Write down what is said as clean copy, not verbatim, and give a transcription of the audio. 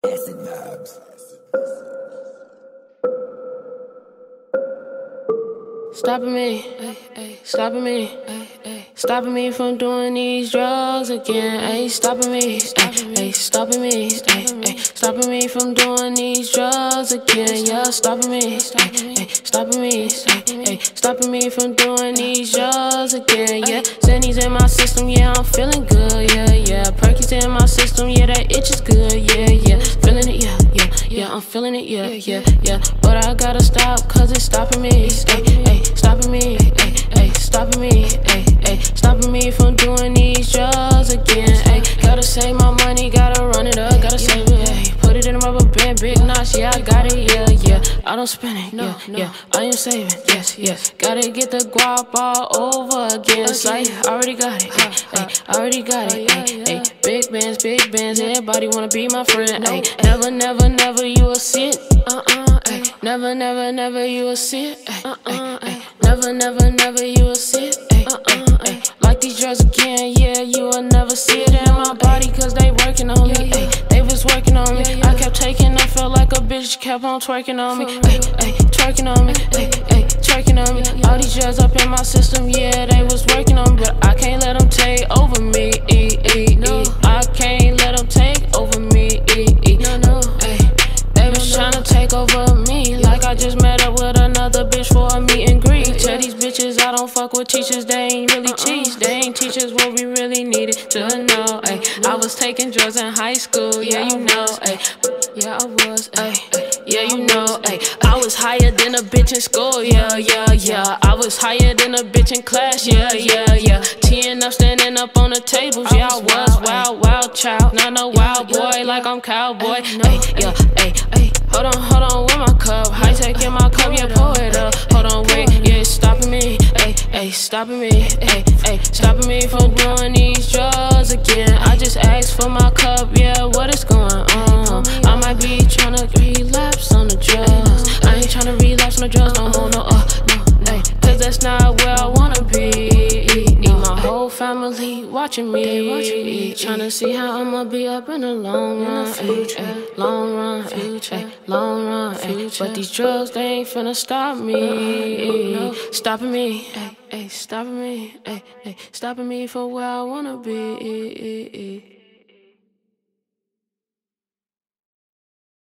Acid vibes. Stopping me from doing these drugs again. Stopping me from doing these drugs again. Yeah, stopping me from doing these drugs again. Yeah, Xannies in my system, yeah, I'm feeling good. Yeah, Perkies in my system, yeah, that itch is good. Yeah, feeling it, yeah, I'm feeling it, yeah. But I gotta stop, cause it's stopping me. Stopping me from doing these drugs again. Gotta save my money, gotta run it up, gotta save it. Put it in a rubber band, big notch, yeah, I got it, yeah. I don't spend it, yeah. I am saving, yes. Gotta get the guap all over again. It's like, I already got it, I already got it. Big bands, everybody wanna be my friend. Never, you will see it. Never, you will see it. Never, you will see it. Like these drugs again, yeah, you will never see it in my body, cause they working on me. They was working on me. I kept taking, I felt like a bitch kept on twerking on me. Twerking on me, twerking on me. All these drugs up in my system, yeah, they was working on me, but I can't let them take over me. I can't let them take over me. They was tryna take over me, like I just met up with another bitch for a meet and greet. Tell these bitches I don't fuck with teachers, they ain't really teach. They ain't teach us what we really needed to know. I was taking drugs in high school, yeah, you know. Yeah, I was, yeah, you know. I was higher than a bitch in school, yeah. I was higher than a bitch in class, yeah. Teeing up, standing up on the tables, yeah, I was wild child. Not no wild boy like I'm cowboy. Hold on, with my cup. High tech in my cup, yeah, pour it up. Hold on, wait, yeah, it's stopping me. Stopping me from doing these drugs again. I just asked for my cup, yeah, what is going on? I might be tryna relapse on the drugs. I ain't tryna relapse on the drugs no more, no, cause that's not where I wanna be. Need my whole family watching me, tryna see how I'ma be up in the long run. Long run. But these drugs, they ain't finna stop me. Stopping me for where I wanna be.